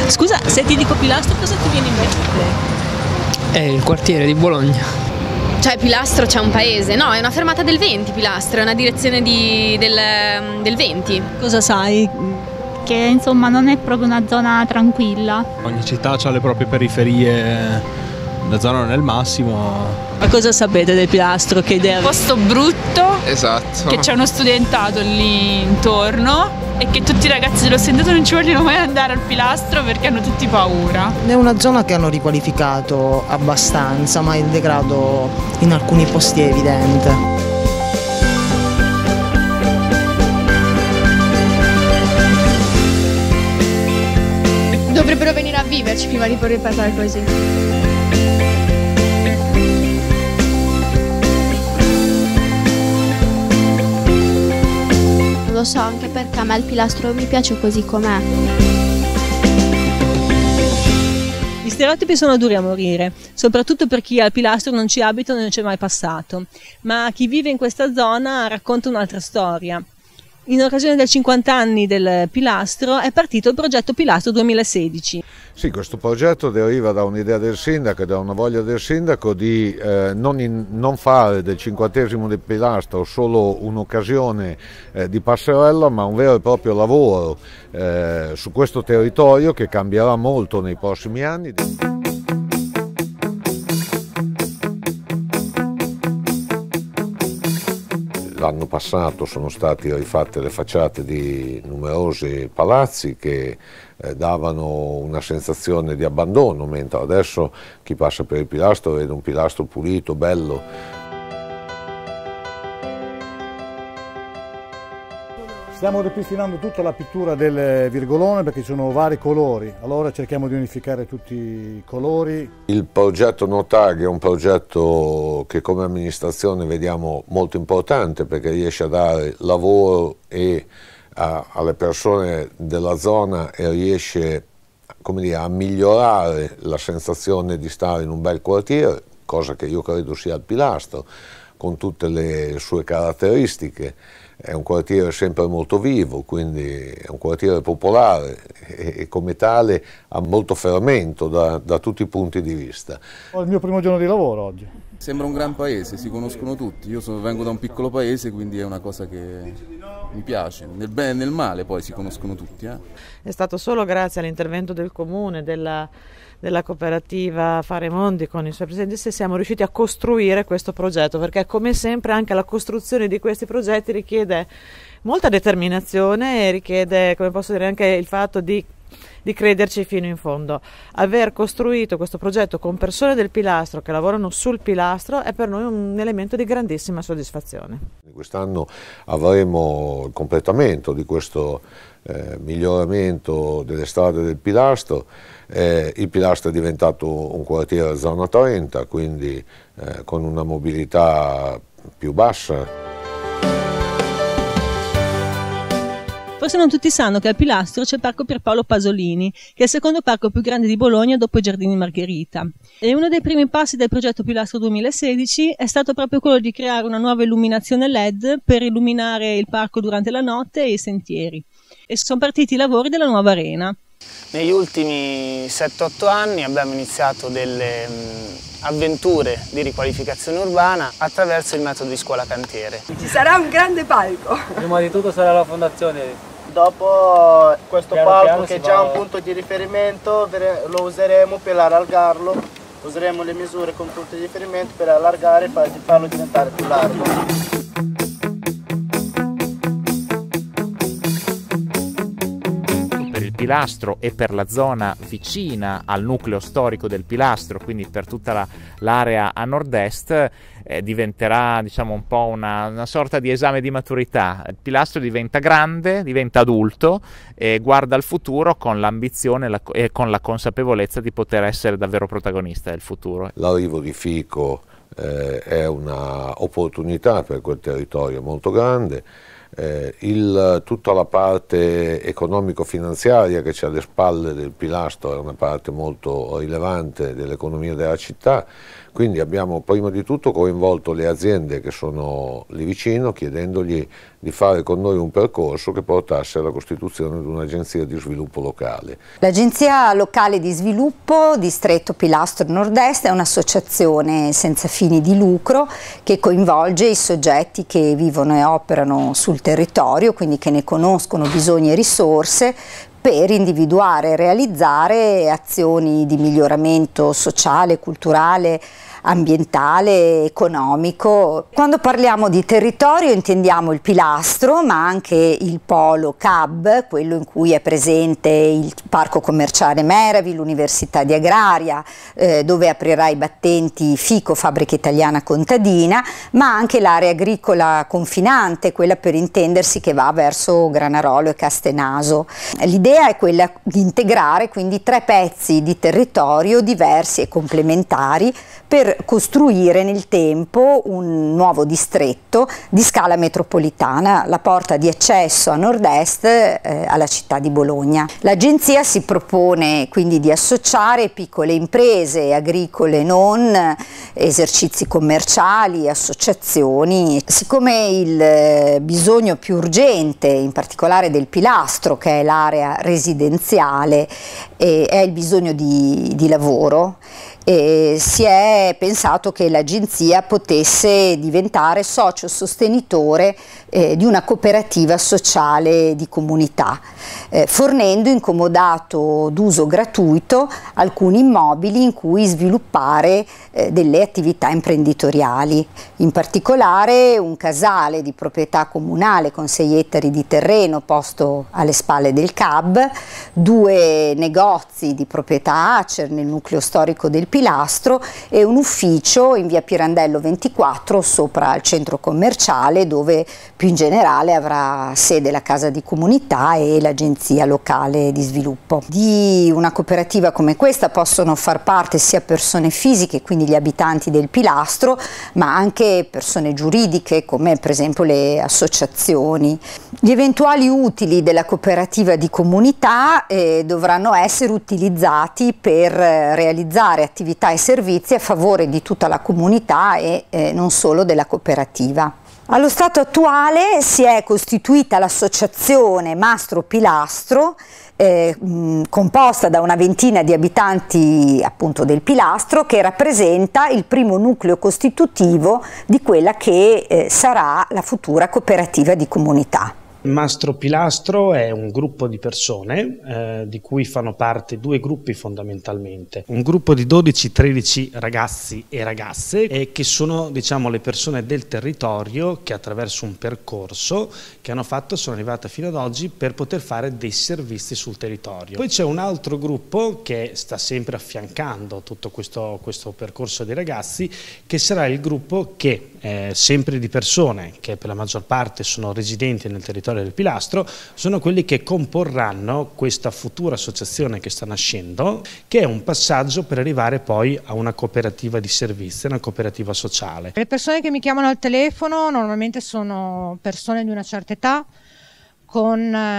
Scusa, se ti dico Pilastro cosa ti viene in mente? È il quartiere di Bologna. Cioè Pilastro c'è un paese, no, è una fermata del 20 Pilastro, è una direzione del 20. Cosa sai? Che insomma non è proprio una zona tranquilla. Ogni città ha le proprie periferie, la zona non è il massimo. Ma cosa sapete del Pilastro? Che idea? Un posto brutto, esatto, che c'è uno studentato lì intorno e che tutti i ragazzi dello studentato non ci vogliono mai andare al Pilastro perché hanno tutti paura. È una zona che hanno riqualificato abbastanza, ma il degrado in alcuni posti è evidente. Dovrebbero venire a viverci prima di ripetere così. Non lo so, anche perché a me il Pilastro mi piace così com'è. Gli stereotipi sono duri a morire, soprattutto per chi al Pilastro non ci abita e non ci è mai passato, ma chi vive in questa zona racconta un'altra storia. In occasione del 50 anni del Pilastro è partito il progetto Pilastro 2016. Sì, questo progetto deriva da un'idea del sindaco e da una voglia del sindaco di non fare del 50° del Pilastro solo un'occasione di passerella, ma un vero e proprio lavoro su questo territorio che cambierà molto nei prossimi anni. L'anno passato sono state rifatte le facciate di numerosi palazzi che davano una sensazione di abbandono, mentre adesso chi passa per il Pilastro vede un Pilastro pulito, bello. Stiamo ripristinando tutta la pittura del virgolone perché ci sono vari colori, allora cerchiamo di unificare tutti i colori. Il progetto Notag è un progetto che come amministrazione vediamo molto importante perché riesce a dare lavoro alle persone della zona e riesce, come dire, a migliorare la sensazione di stare in un bel quartiere, cosa che io credo sia il Pilastro, con tutte le sue caratteristiche. È un quartiere sempre molto vivo, quindi è un quartiere popolare e come tale ha molto fermento da tutti i punti di vista. Ho il mio primo giorno di lavoro oggi. Sembra un gran paese, si conoscono tutti, io vengo da un piccolo paese quindi è una cosa che mi piace, nel bene e nel male poi si conoscono tutti. È stato solo grazie all'intervento del comune, della cooperativa Fare Mondi con i suoi presidenti se siamo riusciti a costruire questo progetto, perché come sempre anche la costruzione di questi progetti richiede molta determinazione e richiede, come posso dire, anche il fatto di crederci fino in fondo. Aver costruito questo progetto con persone del Pilastro che lavorano sul Pilastro è per noi un elemento di grandissima soddisfazione. Quest'anno avremo il completamento di questo miglioramento delle strade del Pilastro. Il Pilastro è diventato un quartiere zona 30, quindi con una mobilità più bassa. Forse non tutti sanno che al Pilastro c'è il Parco Pierpaolo Pasolini, che è il secondo parco più grande di Bologna dopo i Giardini Margherita. E uno dei primi passi del progetto Pilastro 2016 è stato proprio quello di creare una nuova illuminazione LED per illuminare il parco durante la notte e i sentieri. E sono partiti i lavori della nuova arena. Negli ultimi 7-8 anni abbiamo iniziato delle avventure di riqualificazione urbana attraverso il metodo di scuola cantiere. Ci sarà un grande palco. Prima di tutto sarà la fondazione. Dopo questo palco che è già un punto di riferimento lo useremo per allargarlo, useremo le misure come punto di riferimento per allargare e farlo diventare più largo. Pilastro e per la zona vicina al nucleo storico del Pilastro, quindi per tutta l'area a nord-est, diventerà, diciamo, un po' una sorta di esame di maturità. Il Pilastro diventa grande, diventa adulto e guarda al futuro con l'ambizione e con la consapevolezza di poter essere davvero protagonista del futuro. L'arrivo di Fico è un'opportunità per quel territorio molto grande. Tutta la parte economico-finanziaria che c'è alle spalle del pilastro è una parte molto rilevante dell'economia della città, quindi abbiamo prima di tutto coinvolto le aziende che sono lì vicino, chiedendogli di fare con noi un percorso che portasse alla costituzione di un'agenzia di sviluppo locale. L'Agenzia Locale di Sviluppo Distretto Pilastro Nord-Est è un'associazione senza fini di lucro che coinvolge i soggetti che vivono e operano sul territorio, quindi che ne conoscono bisogni e risorse, per individuare e realizzare azioni di miglioramento sociale, culturale, ambientale, economico. Quando parliamo di territorio intendiamo il pilastro, ma anche il polo CAB, quello in cui è presente il parco commerciale Meravi, l'Università di Agraria, dove aprirà i battenti FICO, Fabbrica Italiana Contadina, ma anche l'area agricola confinante, quella per intendersi che va verso Granarolo e Castenaso. L'idea è quella di integrare quindi 3 pezzi di territorio diversi e complementari per costruire nel tempo un nuovo distretto di scala metropolitana, la porta di accesso a nord-est alla città di Bologna. L'agenzia si propone quindi di associare piccole imprese, agricole non, esercizi commerciali, associazioni. Siccome il bisogno più urgente, in particolare del pilastro, che è l'area residenziale, è il bisogno di lavoro, si è pensato che l'agenzia potesse diventare socio sostenitore di una cooperativa sociale di comunità, fornendo in comodato d'uso gratuito alcuni immobili in cui sviluppare delle attività imprenditoriali. In particolare un casale di proprietà comunale con 6 ettari di terreno posto alle spalle del CAB, 2 negozi di proprietà Acer nel nucleo storico del Pilastro e un ufficio in via Pirandello 24 sopra il centro commerciale, dove più in generale avrà sede la casa di comunità e l'agenzia locale di sviluppo. Di una cooperativa come questa possono far parte sia persone fisiche, quindi gli abitanti del Pilastro, ma anche persone giuridiche come per esempio le associazioni. Gli eventuali utili della cooperativa di comunità dovranno essere utilizzati per realizzare attività e servizi a favore di tutta la comunità e non solo della cooperativa. Allo stato attuale si è costituita l'associazione Mastro Pilastro, composta da una ventina di abitanti appunto del Pilastro, che rappresenta il primo nucleo costitutivo di quella che sarà la futura cooperativa di comunità. Mastro Pilastro è un gruppo di persone di cui fanno parte 2 gruppi fondamentalmente, un gruppo di 12-13 ragazzi e ragazze che sono, diciamo, le persone del territorio che attraverso un percorso che hanno fatto sono arrivate fino ad oggi per poter fare dei servizi sul territorio. Poi c'è un altro gruppo che sta sempre affiancando tutto questo percorso dei ragazzi, che sarà il gruppo che sempre di persone che per la maggior parte sono residenti nel territorio del Pilastro, sono quelli che comporranno questa futura associazione che sta nascendo, che è un passaggio per arrivare poi a una cooperativa di servizi, una cooperativa sociale. Le persone che mi chiamano al telefono normalmente sono persone di una certa età, con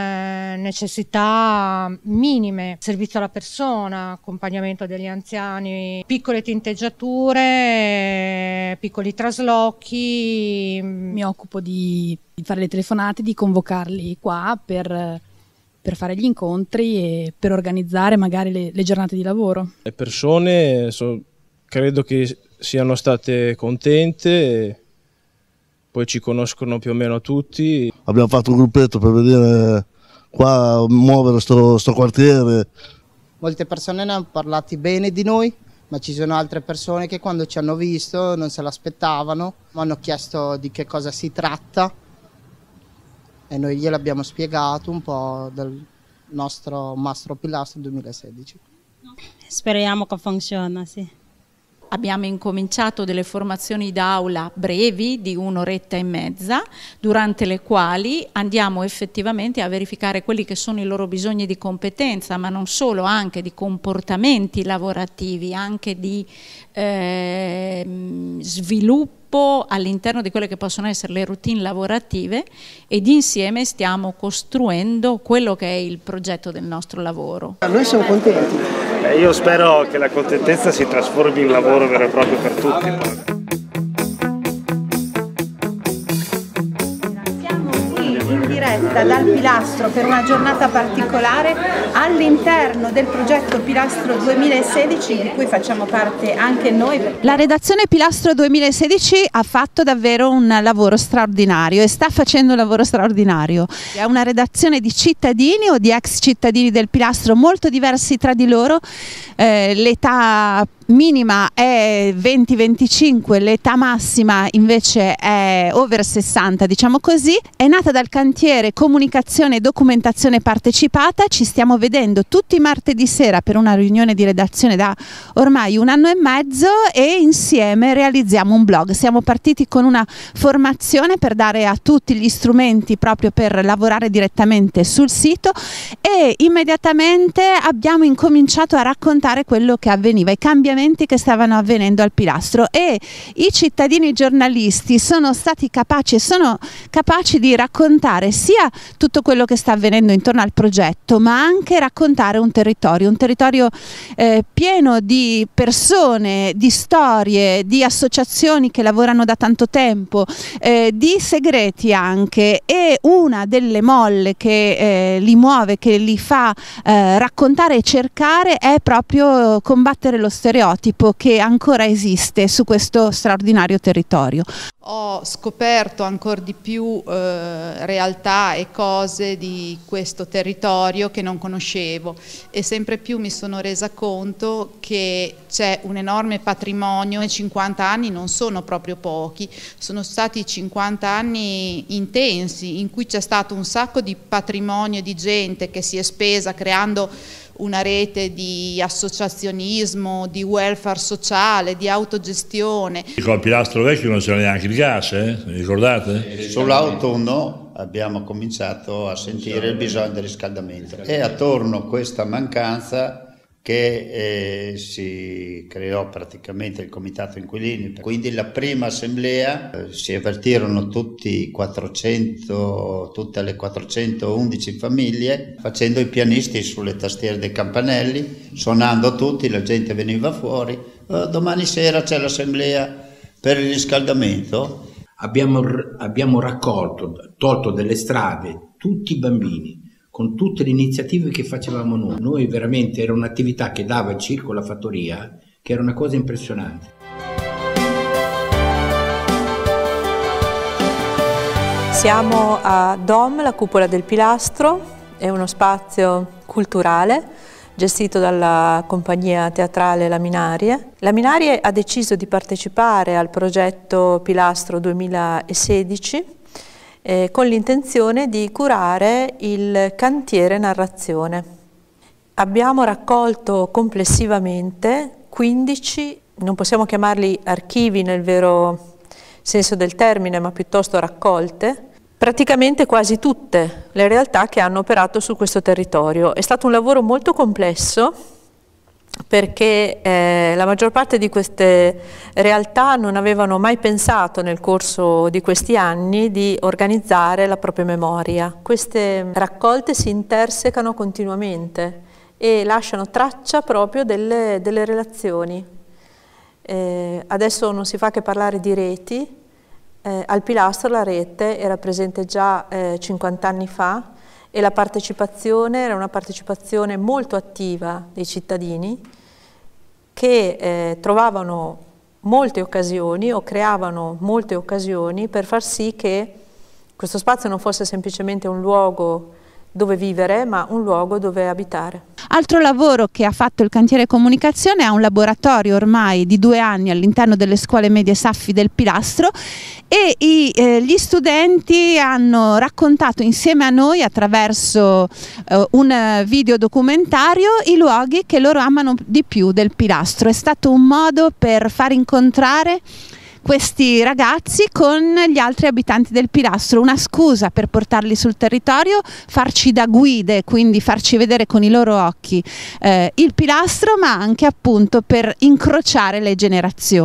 necessità minime, servizio alla persona, accompagnamento degli anziani, piccole tinteggiature, piccoli traslochi. Mi occupo di fare le telefonate, di convocarli qua per fare gli incontri e per organizzare magari le giornate di lavoro. Le persone credo che siano state contente. Poi ci conoscono più o meno tutti. Abbiamo fatto un gruppetto per vedere qua muovere sto quartiere. Molte persone ne hanno parlato bene di noi, ma ci sono altre persone che quando ci hanno visto non se l'aspettavano, mi hanno chiesto di che cosa si tratta e noi gliel'abbiamo spiegato un po' del nostro Mastro Pilastro 2016. Speriamo che funzioni, sì. Abbiamo incominciato delle formazioni d'aula brevi di 1 oretta e mezza, durante le quali andiamo effettivamente a verificare quelli che sono i loro bisogni di competenza, ma non solo, anche di comportamenti lavorativi, anche di sviluppo all'interno di quelle che possono essere le routine lavorative, ed insieme stiamo costruendo quello che è il progetto del nostro lavoro. Noi siamo contenti. Io spero che la contentezza si trasformi in lavoro vero e proprio per tutti. Dal Pilastro per una giornata particolare all'interno del progetto Pilastro 2016, di cui facciamo parte anche noi. La redazione Pilastro 2016 ha fatto davvero un lavoro straordinario e sta facendo un lavoro straordinario. È una redazione di cittadini o di ex cittadini del Pilastro molto diversi tra di loro. L'età minima è 20-25, l'età massima invece è over 60, diciamo così. È nata dal cantiere Comunicazione e Documentazione Partecipata. Ci stiamo vedendo tutti i martedì sera per una riunione di redazione da ormai 1 anno e mezzo, e insieme realizziamo un blog. Siamo partiti con una formazione per dare a tutti gli strumenti proprio per lavorare direttamente sul sito, e immediatamente abbiamo incominciato a raccontare quello che avveniva, i cambiamenti che stavano avvenendo al Pilastro, e i cittadini giornalisti sono stati capaci di raccontare sia tutto quello che sta avvenendo intorno al progetto, ma anche raccontare un territorio pieno di persone, di storie, di associazioni che lavorano da tanto tempo, di segreti anche. E una delle molle che li muove, che li fa raccontare e cercare, è proprio combattere lo stereotipo che ancora esiste su questo straordinario territorio. Ho scoperto ancora di più realtà e cose di questo territorio che non conoscevo, e sempre più mi sono resa conto che c'è un enorme patrimonio, e 50 anni non sono proprio pochi, sono stati 50 anni intensi in cui c'è stato un sacco di patrimonio di gente che si è spesa creando una rete di associazionismo, di welfare sociale, di autogestione. Con il Pilastro vecchio non c'era neanche il gas, mi ricordate? Sull'autunno abbiamo cominciato a sentire il bisogno del riscaldamento, e attorno a questa mancanza che si creò praticamente il comitato inquilini. Quindi la prima assemblea si avvertirono tutte le 411 famiglie, facendo i pianisti sulle tastiere dei campanelli, suonando tutti, la gente veniva fuori. Domani sera c'è l'assemblea per il riscaldamento. Abbiamo raccolto, tolto delle strade tutti i bambini, con tutte le iniziative che facevamo noi. Noi veramente era un'attività che dava il circo alla fattoria, che era una cosa impressionante. Siamo a Dom, la cupola del Pilastro, è uno spazio culturale gestito dalla compagnia teatrale Laminarie. Laminarie ha deciso di partecipare al progetto Pilastro 2016 con l'intenzione di curare il cantiere narrazione. Abbiamo raccolto complessivamente 15, non possiamo chiamarli archivi nel vero senso del termine, ma piuttosto raccolte, praticamente quasi tutte le realtà che hanno operato su questo territorio. È stato un lavoro molto complesso, perché la maggior parte di queste realtà non avevano mai pensato nel corso di questi anni di organizzare la propria memoria. Queste raccolte si intersecano continuamente e lasciano traccia proprio delle relazioni. Adesso non si fa che parlare di reti. Al Pilastro la rete era presente già 50 anni fa, e la partecipazione era una partecipazione molto attiva dei cittadini che trovavano molte occasioni o creavano molte occasioni per far sì che questo spazio non fosse semplicemente un luogo dove vivere, ma un luogo dove abitare. Altro lavoro che ha fatto il cantiere Comunicazione è un laboratorio ormai di 2 anni all'interno delle scuole medie Saffi del Pilastro, e gli studenti hanno raccontato insieme a noi attraverso un videodocumentario i luoghi che loro amano di più del Pilastro. È stato un modo per far incontrare questi ragazzi con gli altri abitanti del Pilastro, una scusa per portarli sul territorio, farci da guide, quindi farci vedere con i loro occhi il Pilastro, ma anche appunto per incrociare le generazioni.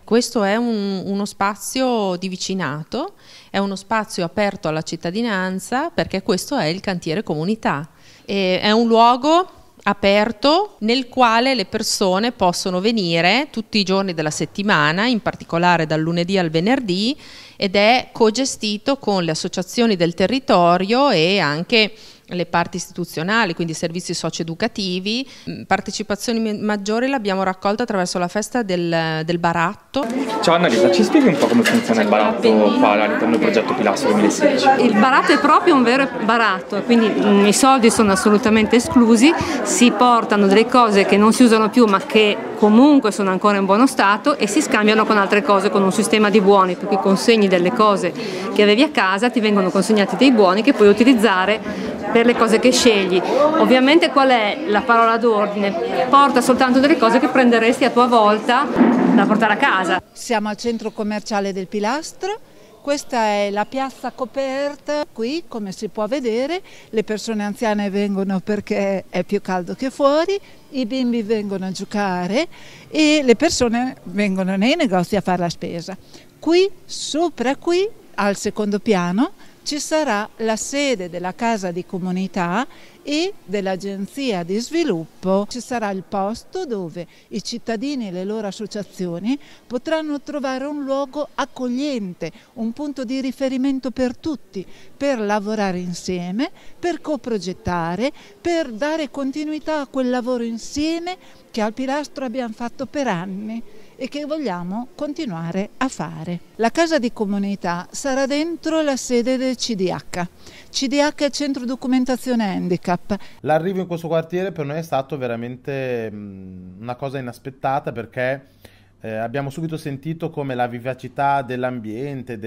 Questo è uno spazio di vicinato, è uno spazio aperto alla cittadinanza, perché questo è il cantiere comunità. È un luogo aperto nel quale le persone possono venire tutti i giorni della settimana, in particolare dal lunedì al venerdì, ed è cogestito con le associazioni del territorio e anche le parti istituzionali, quindi servizi socioeducativi. Partecipazioni maggiori l'abbiamo raccolta attraverso la festa del baratto. Ciao Annalisa, ci spieghi un po' come funziona il baratto qua all'interno del progetto Pilastro 2016? Il baratto è proprio un vero baratto, quindi i soldi sono assolutamente esclusi, si portano delle cose che non si usano più ma che comunque sono ancora in buono stato e si scambiano con altre cose, con un sistema di buoni, per cui consegni delle cose che avevi a casa, ti vengono consegnati dei buoni che puoi utilizzare per le cose che scegli. Ovviamente qual è la parola d'ordine? Porta soltanto delle cose che prenderesti a tua volta da portare a casa. Siamo al centro commerciale del Pilastro, questa è la piazza coperta, qui come si può vedere le persone anziane vengono perché è più caldo che fuori, i bimbi vengono a giocare e le persone vengono nei negozi a fare la spesa. Qui, sopra qui, al secondo piano, ci sarà la sede della Casa di Comunità e dell'Agenzia di Sviluppo. Ci sarà il posto dove i cittadini e le loro associazioni potranno trovare un luogo accogliente, un punto di riferimento per tutti, per lavorare insieme, per coprogettare, per dare continuità a quel lavoro insieme che al Pilastro abbiamo fatto per anni e che vogliamo continuare a fare. La Casa di Comunità sarà dentro la sede del CDH. CDH è il Centro Documentazione Handicap. L'arrivo in questo quartiere per noi è stato veramente una cosa inaspettata, perché abbiamo subito sentito come la vivacità dell'ambiente,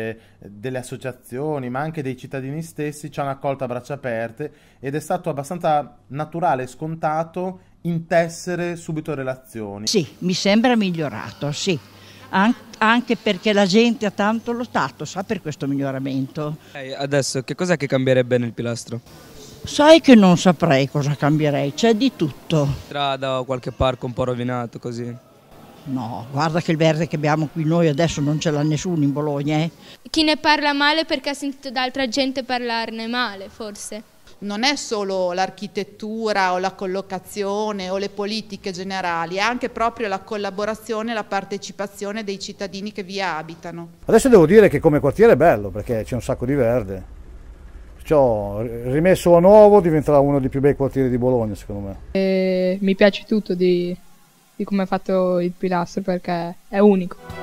delle associazioni, ma anche dei cittadini stessi ci hanno accolto a braccia aperte, ed è stato abbastanza naturale e scontato intessere subito relazioni. Sì, mi sembra migliorato, sì. Anche perché la gente ha tanto lottato, sa, per questo miglioramento. Adesso che cos'è che cambierebbe nel Pilastro? Sai che non saprei cosa cambierei, c'è di tutto. Strada o qualche parco un po' rovinato così? No, guarda che il verde che abbiamo qui noi adesso non ce l'ha nessuno in Bologna. Chi ne parla male perché ha sentito da altra gente parlarne male, forse. Non è solo l'architettura o la collocazione o le politiche generali, è anche proprio la collaborazione e la partecipazione dei cittadini che vi abitano. Adesso devo dire che come quartiere è bello, perché c'è un sacco di verde. Perciò rimesso a nuovo diventerà uno dei più bei quartieri di Bologna, secondo me. Mi piace tutto di come è fatto il Pilastro, perché è unico.